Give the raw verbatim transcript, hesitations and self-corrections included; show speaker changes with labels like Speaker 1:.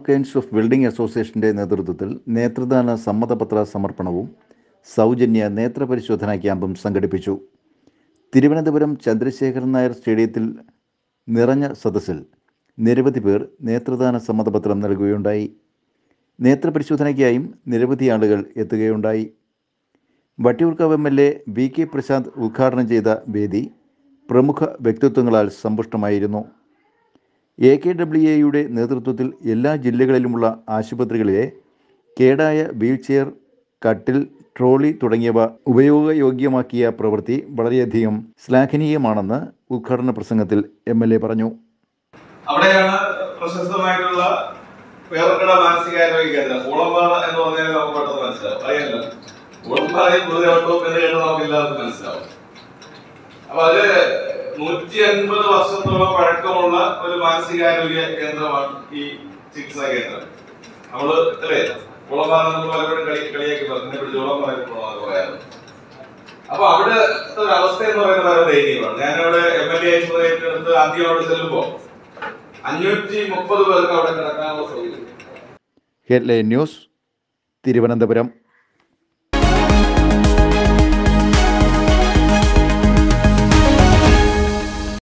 Speaker 1: Keynes of building അസോസിയേഷൻ്റെ നേതൃത്വത്തിൽ നേത്രദാന സമ്മതപത്ര സമർപ്പണവും സൗജന്യ നേത്രപരിശോധനാ ക്യാമ്പും സംഘടിപ്പിച്ചു. തിരുവനന്തപുരം ചന്ദ്രശേഖരൻ നായർ സ്റ്റേഡിയത്തിൽ നിറഞ്ഞ സദസ്സിൽ നിരവധി പേർ നേത്രദാന സമ്മതപത്രം നൽകുകയുണ്ടായി. നേത്രപരിശോധനയ്ക്കായും നിരവധി ആളുകൾ എത്തുകയുണ്ടായി. വട്ടിയൂർക്കാവ് എം എൽ എ വി കെ പ്രശാന്ത് ഉദ്ഘാടനം ചെയ്ത വേദി പ്രമുഖ വ്യക്തിത്വങ്ങളാൽ സമ്പുഷ്ടമായിരുന്നു. എ കെ ഡബ്ല്യു എയുടെ നേതൃത്വത്തിൽ എല്ലാ ജില്ലകളിലുമുള്ള ആശുപത്രികളിലെ കേടായ വീൽചെയർ, കട്ടിൽ, ട്രോളി തുടങ്ങിയവ ഉപയോഗയോഗ്യമാക്കിയ പ്രവൃത്തി വളരെയധികം ശ്ലാഘനീയമാണെന്ന് ഉദ്ഘാടന പ്രസംഗത്തിൽ എം എൽ എ പറഞ്ഞു.
Speaker 2: അവിടെയാണ് പ്രശസ്തമായിട്ടുള്ള വേറൊരു മാനസികാരോഗ്യ കേന്ദ്രം ഓളമ്പാറ എന്ന് പറഞ്ഞാൽ നമുക്ക് പെട്ടെന്ന് മനസ്സിലാവും. അറിയാമല്ലോ, ഓളമ്പാറയും കുതിരവട്ടവും എന്ന് കേട്ട് നമുക്ക് എല്ലാവർക്കും മനസ്സിലാവും. അപ്പൊ അത് നൂറ്റി അൻപത് വർഷത്തോളം പഴക്കമുള്ള ഒരു മാനസികാരോഗ്യ കേന്ദ്രമാണ് ഈ ചികിത്സാ കേന്ദ്രം. നമ്മള് അല്ലേ ഓളമ്പാറ നമ്മൾ പലപ്പോഴും കളി കളിയാക്കി പറഞ്ഞെ പിടിച്ച് ഓളമ്പാറ പറയാറ്. അപ്പൊ അവിടെ ഒരു അവസ്ഥ എന്ന് പറയുന്നത് വളരെ ദയനീയമാണ്. ഞാനവിടെ എം എൽ എ ആയിട്ട് ആദ്യം അവിടെ ചെല്ലുമ്പോ അഞ്ഞൂറ്റി മുപ്പത് പേർക്ക് അവിടെ കിടക്കാനുള്ള സൗകര്യം.
Speaker 1: Headline news, Thiruvananthapuram.